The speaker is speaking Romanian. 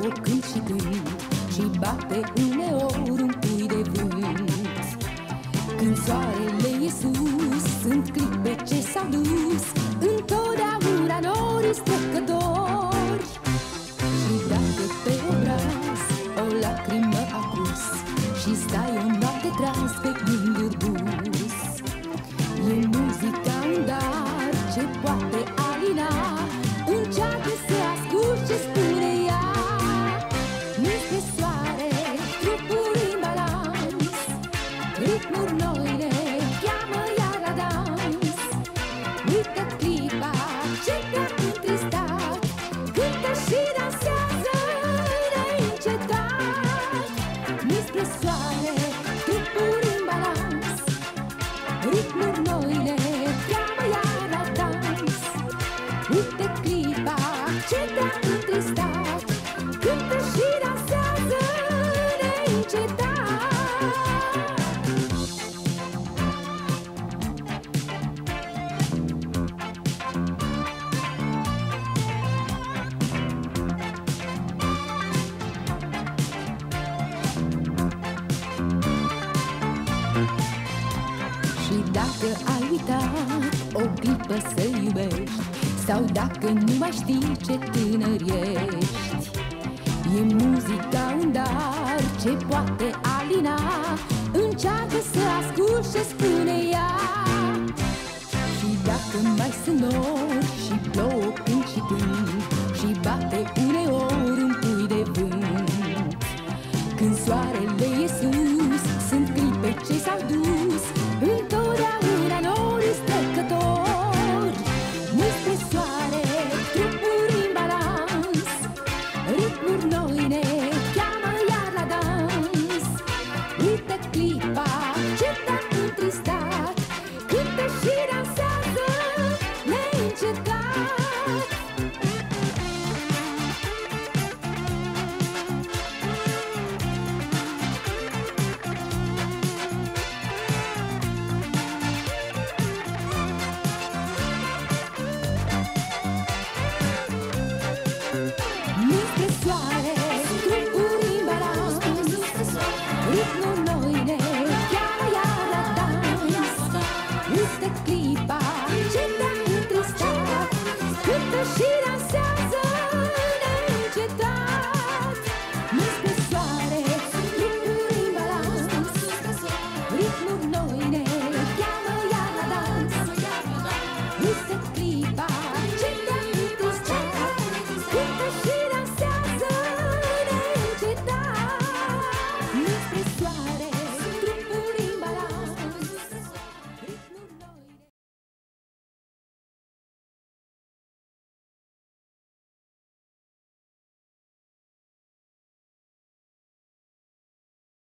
plouă când și când, și bate uneori un pui de vânt. Când soarele e sus, sunt clipe ce s-au dus întotdeauna norii strecători. Și dacă pe obraz o lacrimă a pus și stai o noapte tras pe gânduri dus, e muzica un dar ce poate alina. Încearcă să asculți ce spune ea. Despre soare, trupuri în balans, ritmuri noi ne cheamă iar la dans. Uită clipa ce te-a întristat, cântă și dansează neîncetat. Despre soare, trupuri în balans, ritmuri noi ne cheamă iar la dans. Uite clipa ce te-a întristat, cântă și dansează neîncetat. Și dacă ai uitat o clipă să iubești, sau dacă nu mai știi ce tânăr ești, e muzica un dar ce poate alina. Încearcă să asculți ce spune ea. Și dacă mai sunt nori și plouă când și când, și bate uneori un pui de vânt, când soarele e sus, sunt clipe ce s-au dus întotdeauna norii strecători. Despre soare, trupuri în balans, ritmuri noi ne cheamă iar la dans. Uite clipa ce te-a întristat, cântă și dansează neîncetat.